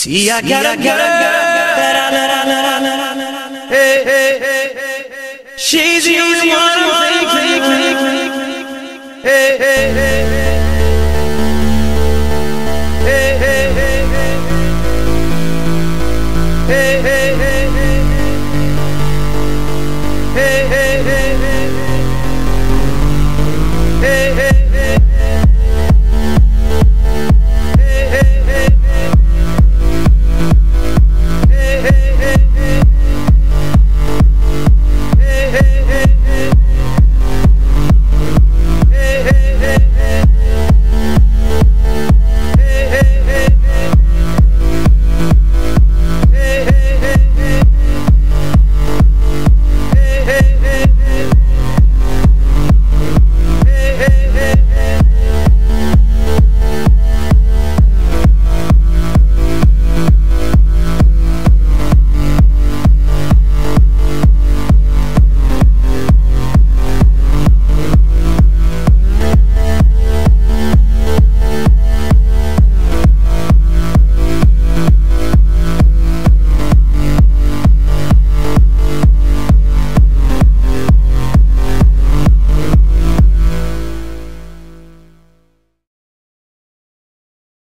See, I got a girl that I love. Hey, hey, hey. She's the only one I'm thinking. Hey, hey.